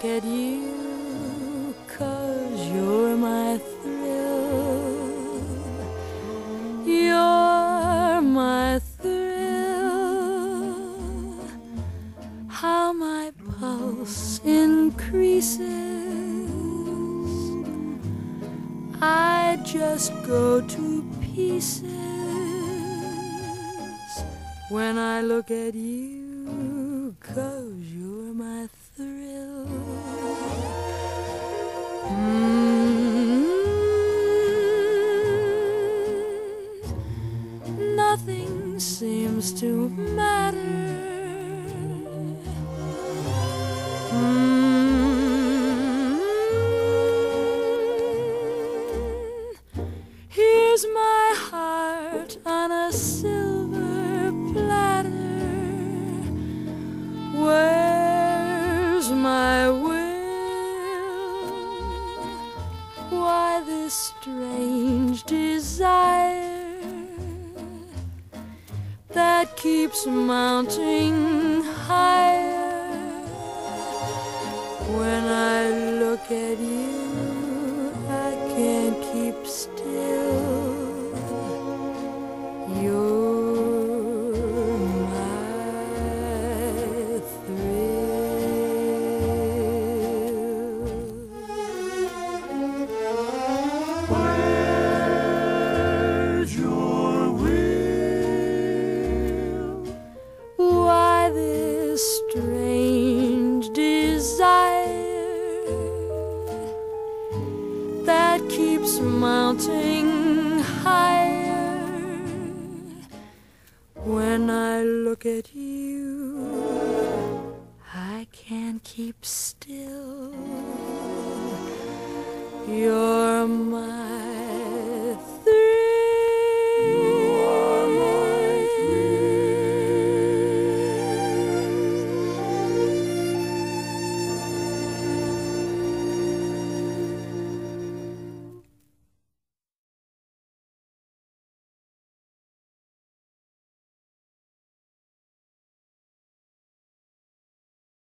at you, 'cause you're my thrill. You're my thrill. How my pulse increases. I just go to pieces when I look at you, 'cause you're my thrill. Nothing seems to matter. Here's my heart on a silver platter. Where's my will? Why this strange desire that keeps mounting higher? When I look at you, I can't keep still. You're my thrill. Where's your will? Why this strange desire that keeps mounting higher? When I look at you, I can't keep still. You're